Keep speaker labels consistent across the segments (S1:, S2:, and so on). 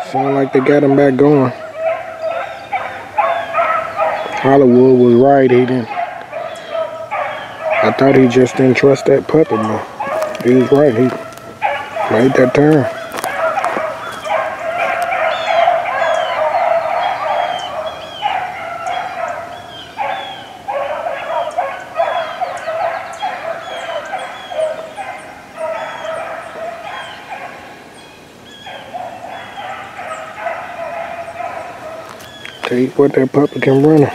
S1: Sound like they got him back going. Hollywood was right. He didn't. I thought he just didn't trust that puppy, but he was right. He made that turn. Tell you what, that puppy can run.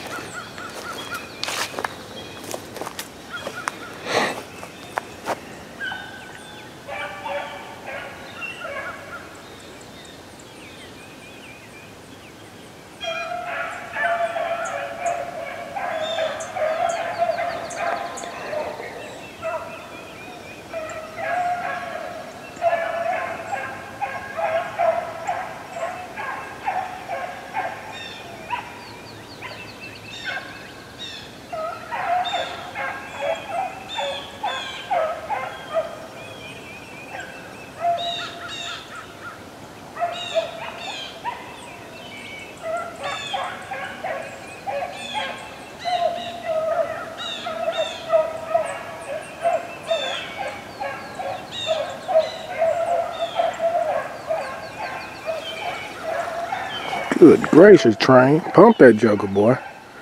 S1: Good gracious, Train. Pump that joker, boy.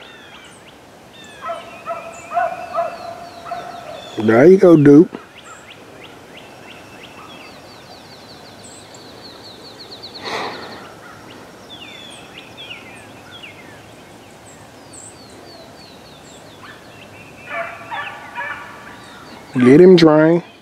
S1: There you go, Duke. Get him, Train.